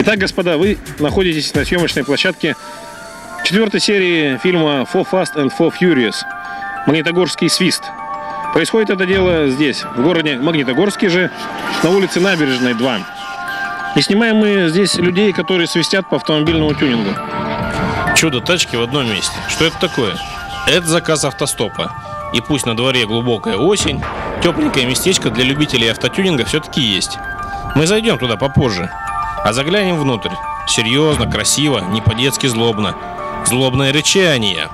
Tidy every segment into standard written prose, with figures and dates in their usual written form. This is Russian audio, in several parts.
Итак, господа, вы находитесь на съемочной площадке 4-й серии фильма For Fast and For Furious «Магнитогорский свист». Происходит это дело здесь, в городе Магнитогорске же, на улице Набережной, 2. И снимаем мы здесь людей, которые свистят по автомобильному тюнингу. Чудо тачки в одном месте. Что это такое? Это заказ автостопа. И пусть на дворе глубокая осень, тепленькое местечко для любителей автотюнинга все-таки есть. Мы зайдем туда попозже. А заглянем внутрь. Серьезно, красиво, не по-детски злобно. Злобное рычание.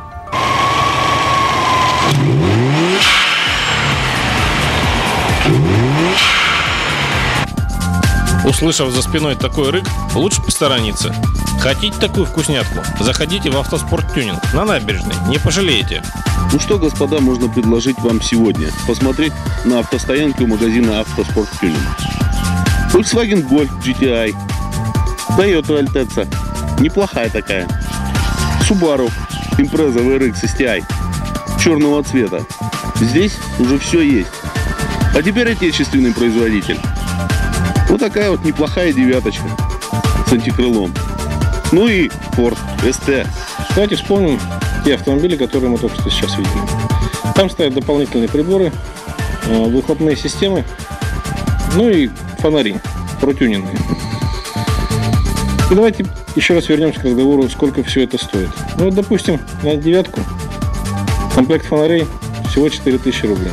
Услышав за спиной такой рык, лучше посторониться. Хотите такую вкуснятку? Заходите в Автоспорт Тюнинг на Набережной, не пожалеете. Ну что, господа, можно предложить вам сегодня посмотреть на автостоянке у магазина Автоспорт Тюнинг. Volkswagen Golf GTI, Toyota Alteca, неплохая такая, Subaru Impreza VRX STI черного цвета. Здесь уже все есть. А теперь отечественный производитель. Вот такая вот неплохая девяточка с антикрылом. Ну и Ford ST. Давайте вспомним те автомобили, которые мы только что сейчас видели. Там стоят дополнительные приборы, выхлопные системы, ну и фонари протюненные. И давайте еще раз вернемся к разговору, сколько все это стоит. Ну вот, допустим, на девятку комплект фонарей всего 4000 рублей.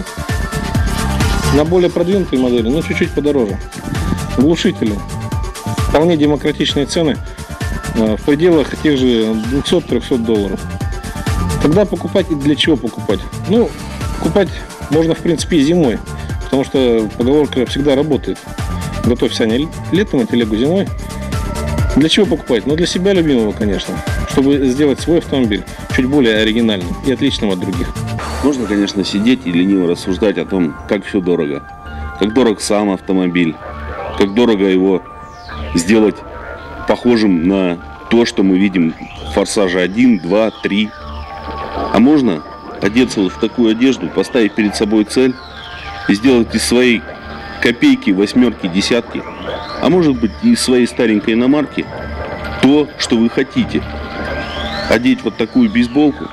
На более продвинутые модели, ну чуть-чуть подороже. Глушители. Вполне демократичные цены в пределах тех же 200-300 долларов. Когда покупать и для чего покупать? Ну, покупать можно в принципе и зимой, потому что поговорка всегда работает. Готовь сани летом, а телегу зимой. Для чего покупать? Ну, для себя любимого, конечно, чтобы сделать свой автомобиль чуть более оригинальным и отличным от других. Можно, конечно, сидеть и лениво рассуждать о том, как все дорого. Как дорог сам автомобиль, как дорого его сделать похожим на то, что мы видим в «Форсаже» 1, 2, 3. А можно одеться вот в такую одежду, поставить перед собой цель и сделать из своей копейки, восьмерки, десятки, а может быть и из своей старенькой иномарки то, что вы хотите. Одеть вот такую бейсболку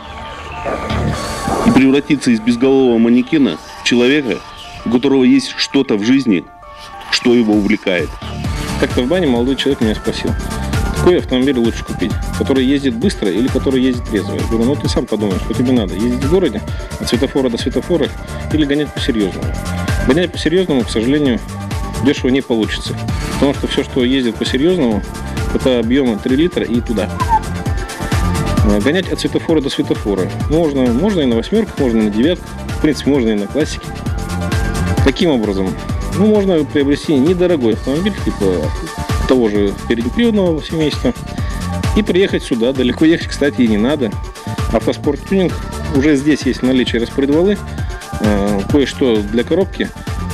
и превратиться из безголового манекена в человека, у которого есть что-то в жизни, что его увлекает. Как-то в бане молодой человек меня спросил, какой автомобиль лучше купить? Который ездит быстро или который ездит резво? Я говорю, ну ты сам подумай, что тебе надо. Ездить в городе от светофора до светофора или гонять по-серьезному? Гонять по-серьезному, к сожалению, дешево не получится. Потому что все, что ездит по-серьезному, это объемы 3 литра и туда. Гонять от светофора до светофора можно и на восьмерках, можно и на девятках, в принципе, можно и на классике. Таким образом, ну, можно приобрести недорогой автомобиль, типа того же переднеприводного семейства, и приехать сюда. Далеко ехать, кстати, и не надо. Автоспорт Тюнинг уже здесь есть в наличии распредвалы, кое-что для коробки.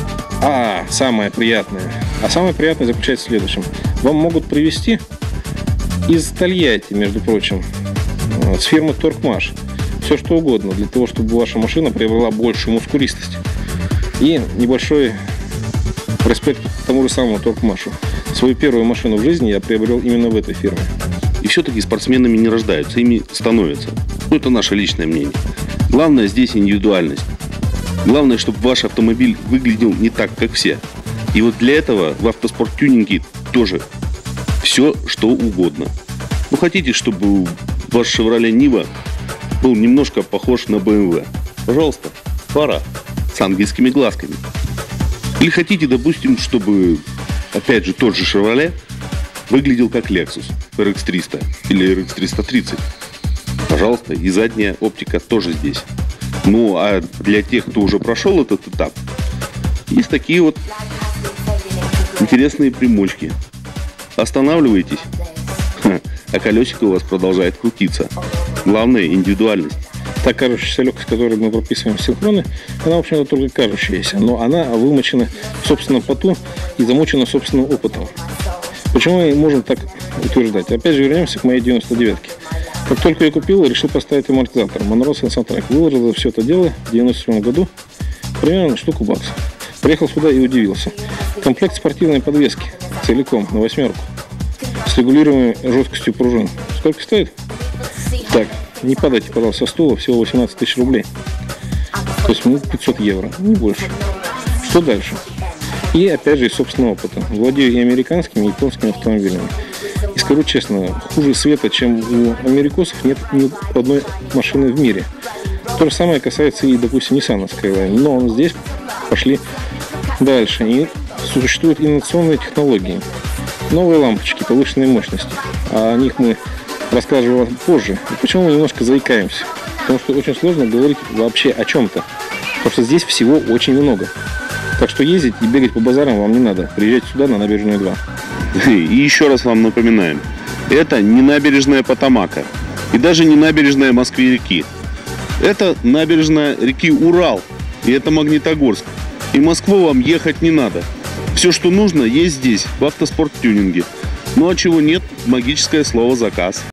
Самое приятное заключается в следующем. Вам могут привезти из Тольятти, между прочим, с фирмы Торкмаш, все что угодно, для того, чтобы ваша машина приобрела большую мускулистость. И небольшой респект тому же самому Торкмашу. Свою первую машину в жизни я приобрел именно в этой фирме. И все-таки спортсменами не рождаются, ими становятся. Ну, это наше личное мнение. Главное здесь индивидуальность. Главное, чтобы ваш автомобиль выглядел не так, как все. И вот для этого в Автоспорт Тюнинге тоже все, что угодно. Вы хотите, чтобы ваш Chevrolet Niva был немножко похож на BMW? Пожалуйста, фара с ангельскими глазками. Или хотите, допустим, чтобы, опять же, тот же Chevrolet выглядел как Lexus RX 300 или RX 330. Пожалуйста, и задняя оптика тоже здесь. Ну, а для тех, кто уже прошел этот этап, есть такие вот интересные примочки. Останавливаетесь, а колесико у вас продолжает крутиться. Главное — индивидуальность. Та кажущаяся легкость, которую мы прописываем в синхроны, она, в общем-то, только кажущаяся, но она вымочена в собственном поту и замучена собственным опытом. Почему мы можем так утверждать? Опять же, вернемся к моей 99-ке. Как только я купил, решил поставить амортизатор. Monroe Sensatrack. Выложил за все это дело в 97 году примерно штуку баксов. Приехал сюда и удивился. Комплект спортивной подвески целиком на восьмерку регулируемой жесткостью пружин. Сколько стоит? Так, не падайте, пожалуйста, со стула, всего 18 тысяч рублей. То есть 500 евро, не больше. Что дальше? И опять же из собственного опыта. Владею и американскими, и японскими автомобилями. И скажу честно, хуже света, чем у америкосов, нет ни одной машины в мире. То же самое касается и, допустим, Nissan Skyline. Но здесь пошли дальше. И существуют инновационные технологии. Новые лампочки повышенной мощности. О них мы расскажем вам позже. И почему мы немножко заикаемся? Потому что очень сложно говорить вообще о чем-то. Потому что здесь всего очень много. Так что ездить и бегать по базарам вам не надо. Приезжайте сюда, на набережную 2. И еще раз вам напоминаем. Это не набережная Потамака. И даже не набережная Москвы-реки. Это набережная реки Урал. И это Магнитогорск. И в Москву вам ехать не надо. Все, что нужно, есть здесь, в автоспорт-тюнинге. Ну а чего нет, магическое слово «заказ».